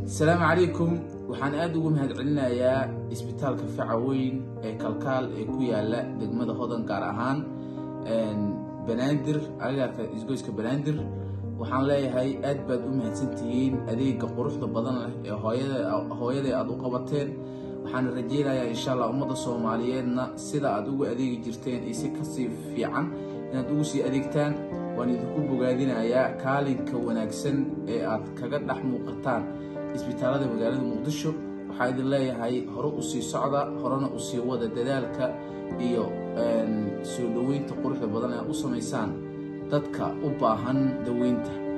السلام عليكم. waxaan aad ugu mahadcelinayaa isbitaalka Facaweyn ee Kalkaal ee ku yaala degmada Hodan gaar ahaan Banaadir agaarka isgoyska Banaadir. waxaan leeyahay aad baad u mahadsantihiin adeega quruxda badan leh ee hooyada aad u qabateen. waxaan rajaynayaa insha Allah ummadda Soomaaliyeedna sida aad ugu adeegi jirteen iyo si ka sii fiican inaad ugu sii adeegtaan. waan idinku bogaadinayaa kaalinka wanaagsan ee aad kaga dhex muuqataan isbitaalada magaalada Muqdisho. waxaa idin leeyahay hore u sii socda, horena u sii wada dadaalka iyo soo dhaweynta quruxda badan ee u sameysaan dadka u baahan daweynta.